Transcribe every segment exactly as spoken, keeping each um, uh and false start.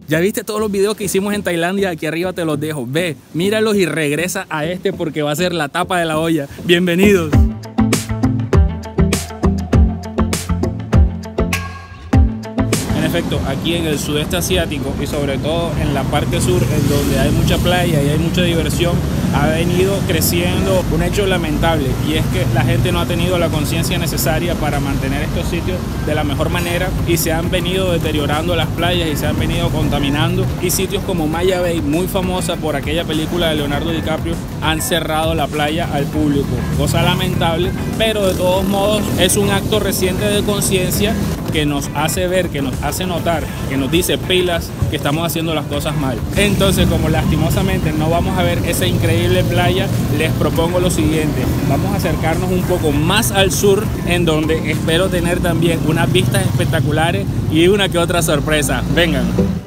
Ya viste todos los videos que hicimos en Tailandia, aquí arriba te los dejo. Ve, míralos y regresa a este porque va a ser la tapa de la olla. Bienvenidos. En efecto, aquí en el sudeste asiático y sobre todo en la parte sur, en donde hay mucha playa y hay mucha diversión, ha venido creciendo un hecho lamentable, y es que la gente no ha tenido la conciencia necesaria para mantener estos sitios de la mejor manera y se han venido deteriorando las playas y se han venido contaminando, y sitios como Maya Bay, muy famosa por aquella película de Leonardo DiCaprio, han cerrado la playa al público, cosa lamentable, pero de todos modos es un acto reciente de conciencia que nos hace ver, que nos hace notar, que nos dice pilas que estamos haciendo las cosas mal. Entonces, como lastimosamente no vamos a ver esa increíble playa, les propongo lo siguiente: vamos a acercarnos un poco más al sur, en donde espero tener también unas vistas espectaculares y una que otra sorpresa. Vengan.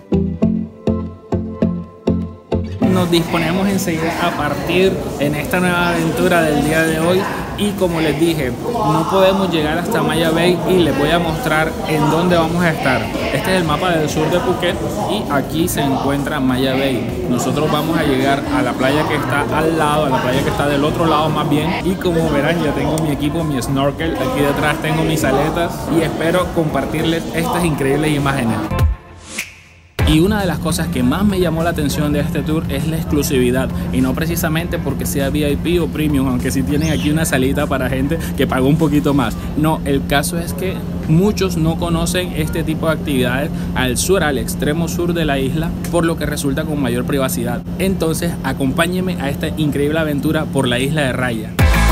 Nos disponemos enseguida a partir en esta nueva aventura del día de hoy, y como les dije, no podemos llegar hasta Maya Bay y les voy a mostrar en dónde vamos a estar. Este es el mapa del sur de Phuket y aquí se encuentra Maya Bay. Nosotros vamos a llegar a la playa que está al lado, a la playa que está del otro lado más bien, y como verán ya tengo mi equipo, mi snorkel, aquí detrás tengo mis aletas y espero compartirles estas increíbles imágenes. Y una de las cosas que más me llamó la atención de este tour es la exclusividad, y no precisamente porque sea V I P o Premium, aunque sí tienen aquí una salita para gente que pagó un poquito más. No, el caso es que muchos no conocen este tipo de actividades al sur, al extremo sur de la isla, por lo que resulta con mayor privacidad. Entonces, acompáñenme a esta increíble aventura por la isla de Raya.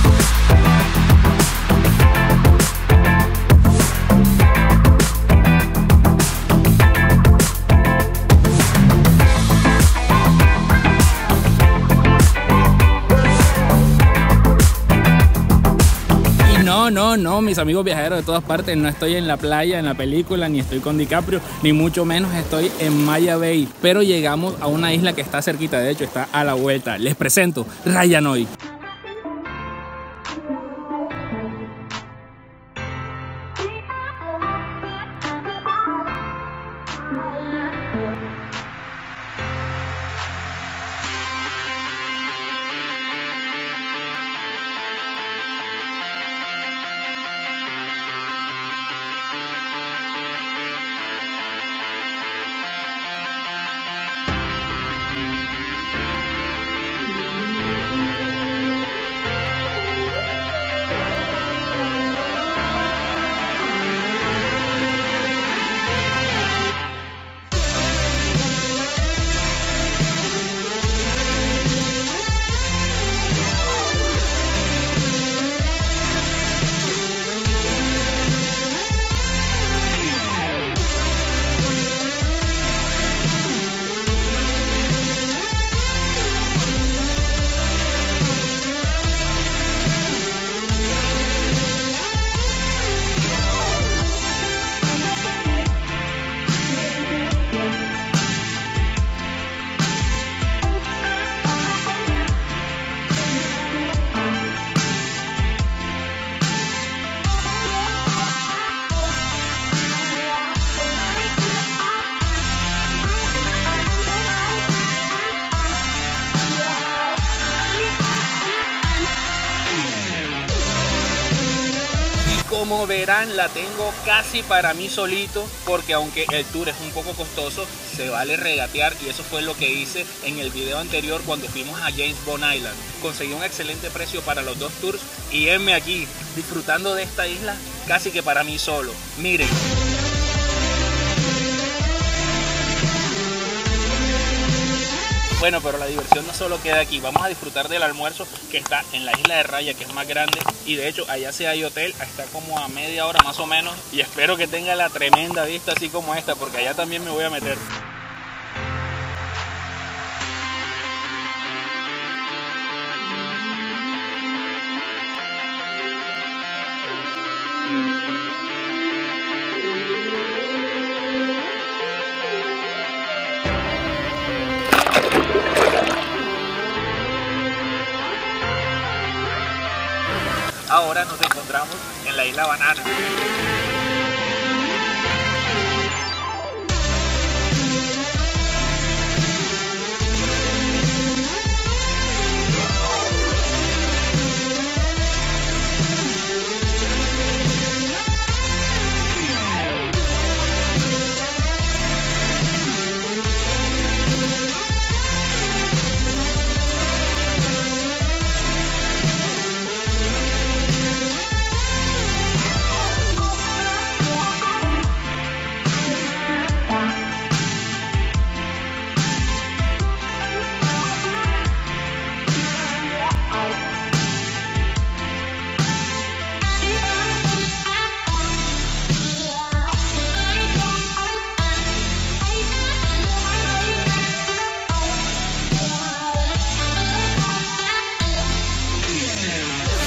No, no, no, mis amigos viajeros de todas partes, no estoy en la playa, en la película, ni estoy con DiCaprio, ni mucho menos estoy en Maya Bay. Pero llegamos a una isla que está cerquita, de hecho está a la vuelta. Les presento Raya Noi. Como verán, la tengo casi para mí solito, porque aunque el tour es un poco costoso, se vale regatear, y eso fue lo que hice en el video anterior cuando fuimos a James Bond Island. Conseguí un excelente precio para los dos tours y henme aquí disfrutando de esta isla casi que para mí solo. Miren. Bueno, pero la diversión no solo queda aquí. Vamos a disfrutar del almuerzo que está en la isla de Raya, que es más grande, y de hecho allá sí hay hotel, está como a media hora más o menos, y espero que tenga la tremenda vista así como esta, porque allá también me voy a meter. Ahora nos encontramos en la isla Banana.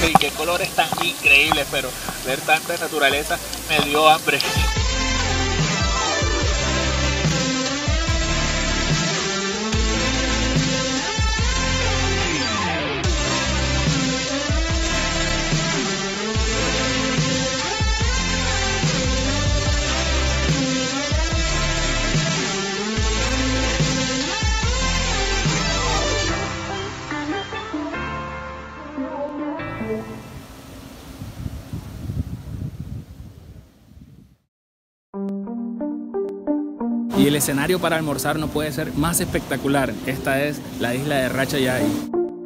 y qué colores tan increíbles, pero ver tanta naturaleza me dio hambre. Y el escenario para almorzar no puede ser más espectacular. Esta es la isla de Ratchayai.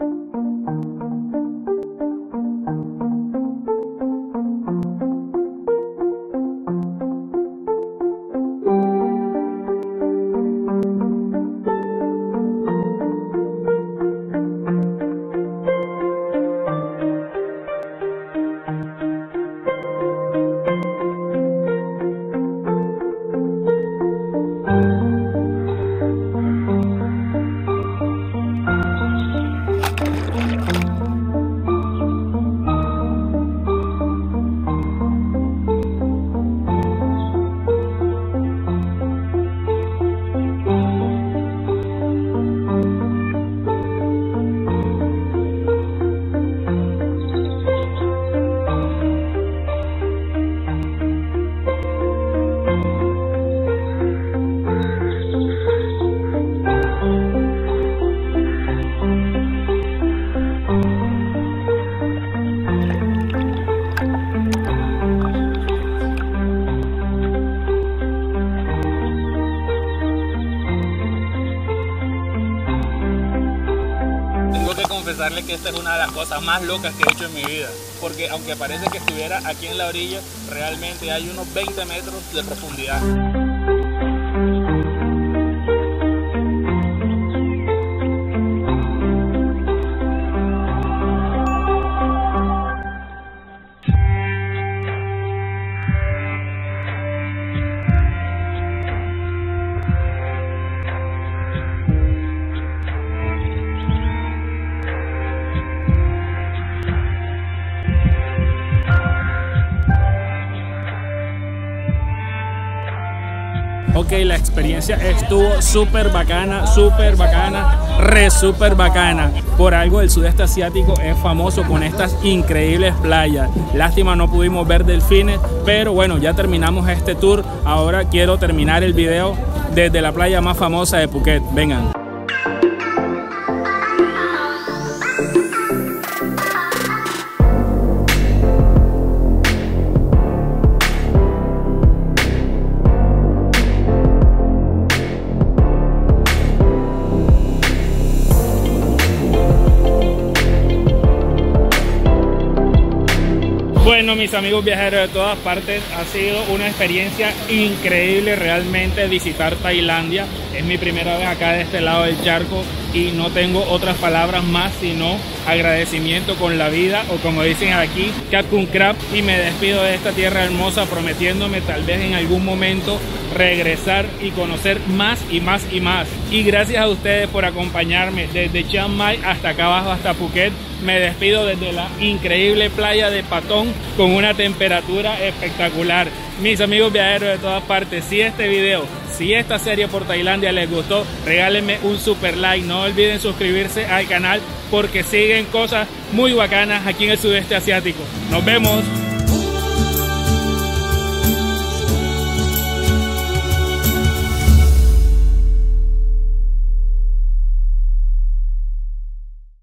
Confesarle que esta es una de las cosas más locas que he hecho en mi vida, porque aunque parece que estuviera aquí en la orilla, realmente hay unos veinte metros de profundidad. Ok, la experiencia estuvo súper bacana, súper bacana, re súper bacana. Por algo el sudeste asiático es famoso con estas increíbles playas. Lástima no pudimos ver delfines, pero bueno, ya terminamos este tour. Ahora quiero terminar el video desde la playa más famosa de Phuket. Vengan. Bueno, mis amigos viajeros de todas partes, ha sido una experiencia increíble realmente visitar Tailandia. Es mi primera vez acá de este lado del charco y no tengo otras palabras más sino agradecimiento con la vida, o como dicen aquí, Kat Kun Krap, y me despido de esta tierra hermosa prometiéndome tal vez en algún momento regresar y conocer más y más y más. Y gracias a ustedes por acompañarme desde Chiang Mai hasta acá abajo, hasta Phuket. Me despido desde la increíble playa de Patong con una temperatura espectacular. Mis amigos viajeros de todas partes, si este video, si esta serie por Tailandia les gustó, regálenme un super like. No olviden suscribirse al canal porque siguen cosas muy bacanas aquí en el sudeste asiático. Nos vemos.